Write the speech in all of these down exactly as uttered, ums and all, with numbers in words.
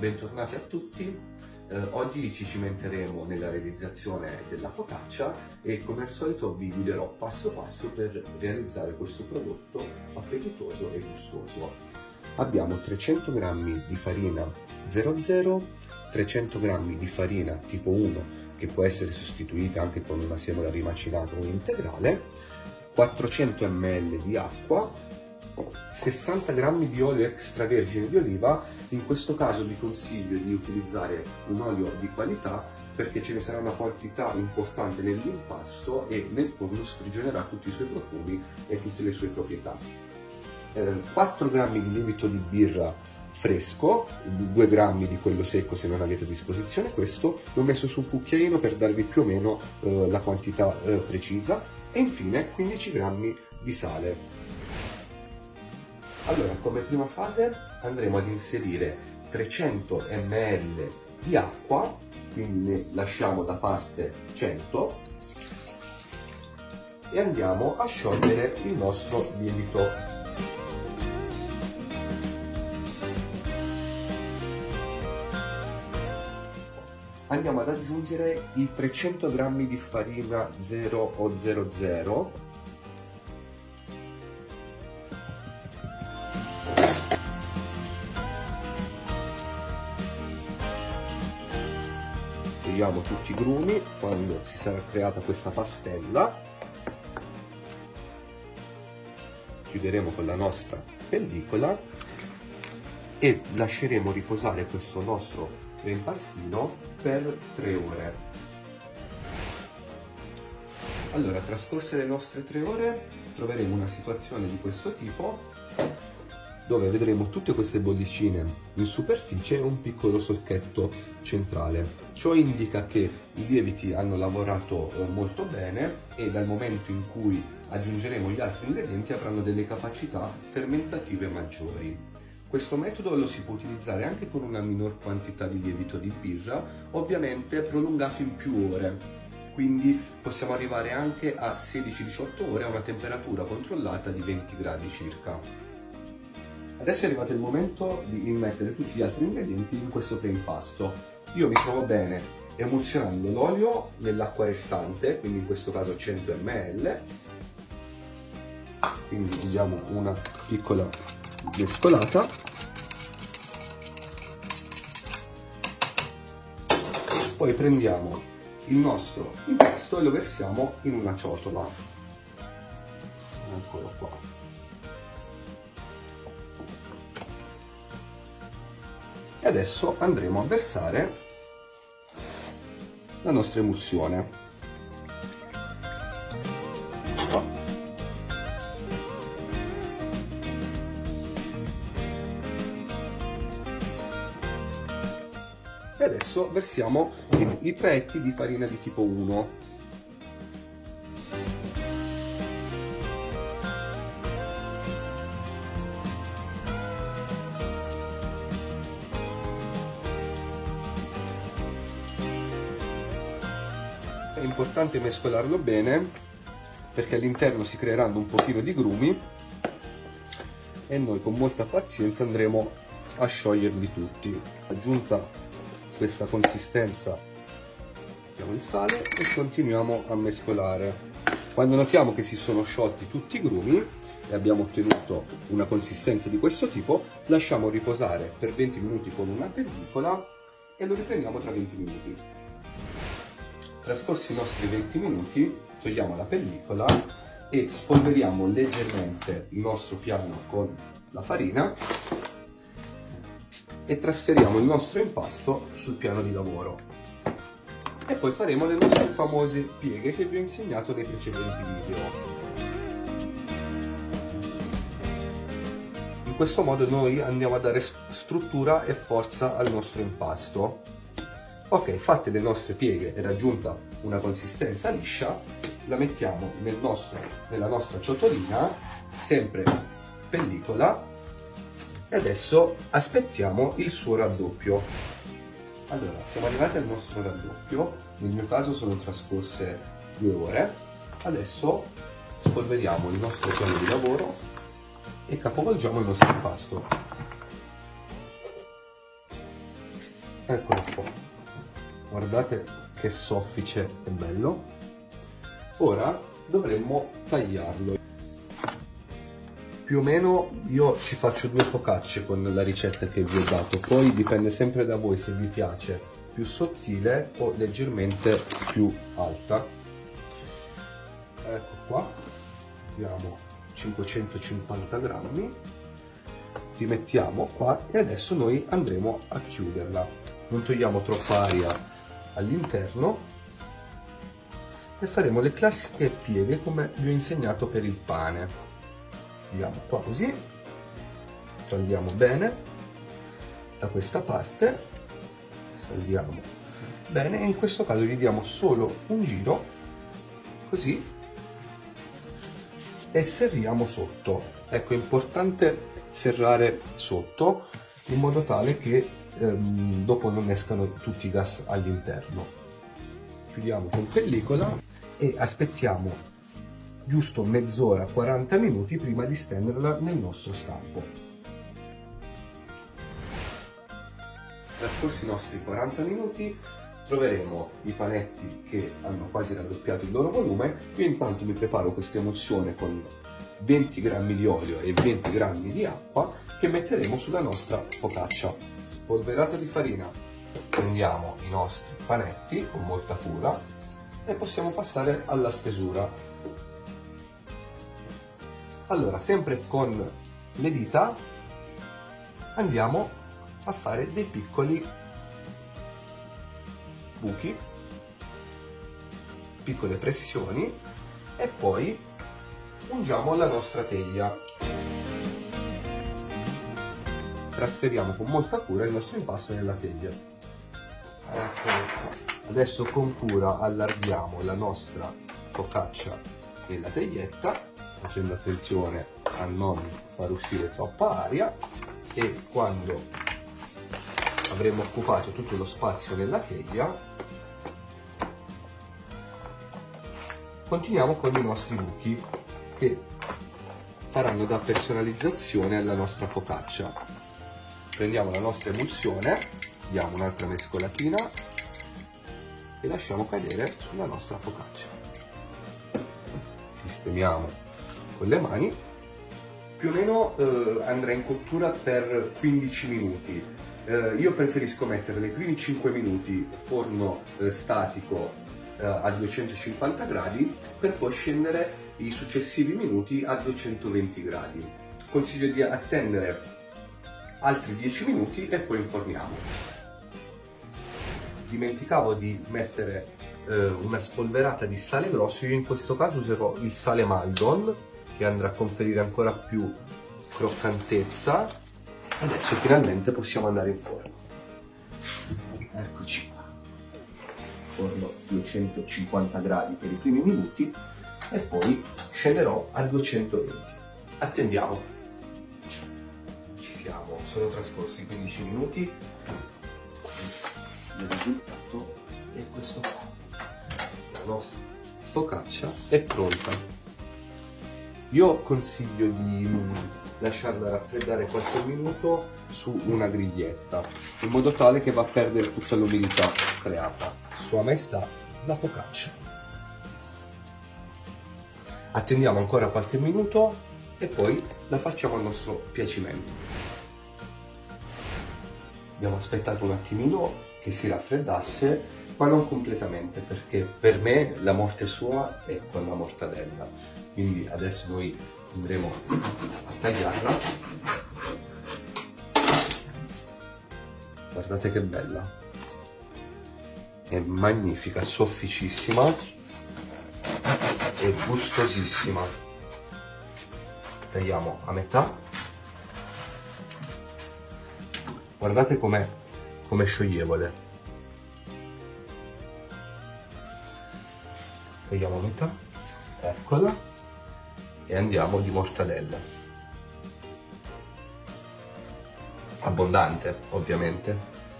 Bentornati a tutti. Eh, oggi ci cimenteremo nella realizzazione della focaccia e come al solito vi guiderò passo passo per realizzare questo prodotto appetitoso e gustoso. Abbiamo trecento grammi di farina zero zero, trecento grammi di farina tipo uno che può essere sostituita anche con una semola rimacinata o integrale, quattrocento millilitri di acqua, sessanta grammi di olio extravergine di oliva. In questo caso vi consiglio di utilizzare un olio di qualità perché ce ne sarà una quantità importante nell'impasto e nel forno sprigionerà tutti i suoi profumi e tutte le sue proprietà. Eh, quattro grammi di lievito di birra fresco, due grammi di quello secco se non avete a disposizione questo, l'ho messo su un cucchiaino per darvi più o meno eh, la quantità eh, precisa, e infine quindici grammi di sale. Allora, come prima fase andremo ad inserire trecento millilitri di acqua, quindi ne lasciamo da parte cento e andiamo a sciogliere il nostro lievito. Andiamo ad aggiungere i trecento grammi di farina zero o zero zero. Togliamo tutti i grumi quando si sarà creata questa pastella. Chiuderemo con la nostra pellicola e lasceremo riposare questo nostro impastino per tre ore. Allora, trascorse le nostre tre ore, troveremo una situazione di questo tipo, dove vedremo tutte queste bollicine in superficie e un piccolo socchetto centrale. Ciò indica che i lieviti hanno lavorato molto bene e dal momento in cui aggiungeremo gli altri ingredienti avranno delle capacità fermentative maggiori. Questo metodo lo si può utilizzare anche con una minor quantità di lievito di birra, ovviamente prolungato in più ore, quindi possiamo arrivare anche a sedici diciotto ore a una temperatura controllata di venti gradi circa. Adesso è arrivato il momento di immettere tutti gli altri ingredienti in questo preimpasto. Io mi trovo bene emulsionando l'olio nell'acqua restante, quindi in questo caso cento millilitri, quindi diamo una piccola mescolata. Poi prendiamo il nostro impasto e lo versiamo in una ciotola. Eccolo qua. E adesso andremo a versare la nostra emulsione. E adesso versiamo i, i tre etti di farina di tipo uno. È importante mescolarlo bene perché all'interno si creeranno un pochino di grumi e noi con molta pazienza andremo a scioglierli tutti. Aggiunta questa consistenza, mettiamo il sale e continuiamo a mescolare. Quando notiamo che si sono sciolti tutti i grumi e abbiamo ottenuto una consistenza di questo tipo, lasciamo riposare per venti minuti con una pellicola e lo riprendiamo tra venti minuti. Trascorsi i nostri venti minuti, togliamo la pellicola e spolveriamo leggermente il nostro piano con la farina e trasferiamo il nostro impasto sul piano di lavoro. E poi faremo le nostre famose pieghe che vi ho insegnato nei precedenti video. In questo modo noi andiamo a dare struttura e forza al nostro impasto. Ok, fatte le nostre pieghe e raggiunta una consistenza liscia, la mettiamo nel nostro, nella nostra ciotolina, sempre pellicola, e adesso aspettiamo il suo raddoppio. Allora, siamo arrivati al nostro raddoppio, nel mio caso sono trascorse due ore, adesso spolveriamo il nostro piano di lavoro e capovolgiamo il nostro impasto. Eccolo qua, guardate che soffice e bello. Ora dovremmo tagliarlo. Più o meno io ci faccio due focacce con la ricetta che vi ho dato, poi dipende sempre da voi se vi piace più sottile o leggermente più alta. Ecco qua, abbiamo cinquecentocinquanta grammi, rimettiamo qua e adesso noi andremo a chiuderla. Non togliamo troppa aria all'interno e faremo le classiche pieghe come vi ho insegnato per il pane. Andiamo qua così, salviamo bene da questa parte, salviamo bene e in questo caso gli diamo solo un giro così e serriamo sotto. Ecco, è importante serrare sotto in modo tale che ehm, dopo non escano tutti i gas all'interno. Chiudiamo con pellicola e aspettiamo giusto mezz'ora, quaranta minuti prima di stenderla nel nostro stampo. Trascorsi i nostri quaranta minuti troveremo i panetti che hanno quasi raddoppiato il loro volume. Io intanto mi preparo questa emulsione con venti grammi di olio e venti grammi di acqua che metteremo sulla nostra focaccia. Spolverata di farina, prendiamo i nostri panetti con molta cura e possiamo passare alla stesura. Allora, sempre con le dita andiamo a fare dei piccoli buchi, piccole pressioni e poi ungiamo la nostra teglia. Trasferiamo con molta cura il nostro impasto nella teglia. Ecco. Adesso con cura allarghiamo la nostra focaccia e la teglietta, facendo attenzione a non far uscire troppa aria, e quando avremo occupato tutto lo spazio nella teglia continuiamo con i nostri buchi che faranno da personalizzazione alla nostra focaccia. Prendiamo la nostra emulsione, diamo un'altra mescolatina e lasciamo cadere sulla nostra focaccia. Sistemiamo con le mani. Più o meno eh, andrà in cottura per quindici minuti. Eh, io preferisco mettere i primi cinque minuti forno eh, statico eh, a duecentocinquanta gradi per poi scendere i successivi minuti a duecentoventi gradi. Consiglio di attendere altri dieci minuti e poi inforniamo. Dimenticavo di mettere eh, una spolverata di sale grosso. Io in questo caso userò il sale Maldon, che andrà a conferire ancora più croccantezza. Adesso finalmente possiamo andare in forno. Eccoci qua. Forno duecentocinquanta gradi per i primi minuti e poi scenderò a duecentoventi. Attendiamo. Ci siamo, sono trascorsi quindici minuti. Il risultato è questo qua. La nostra focaccia è pronta. Io consiglio di lasciarla raffreddare qualche minuto su una griglietta, in modo tale che va a perdere tutta l'umidità creata. Sua Maestà, la focaccia. Attendiamo ancora qualche minuto e poi la facciamo al nostro piacimento. Abbiamo aspettato un attimino che si raffreddasse, ma non completamente, perché per me la morte sua è con la mortadella. Quindi adesso noi andremo a tagliarla. Guardate che bella, è magnifica, sofficissima e gustosissima. Tagliamo a metà. Guardate com'è com'è scioglievole. Tagliamo a metà, eccola. E andiamo di mortadella, abbondante ovviamente.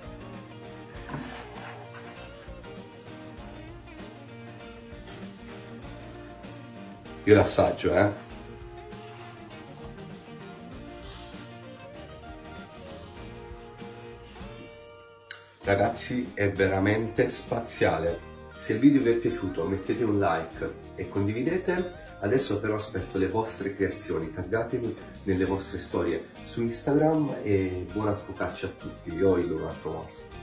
Io l'assaggio, eh. Ragazzi, è veramente spaziale. Se il video vi è piaciuto mettete un like e condividete. Adesso però aspetto le vostre creazioni, taggatemi nelle vostre storie su Instagram e buona focaccia a tutti. Io ho il Donato Mas.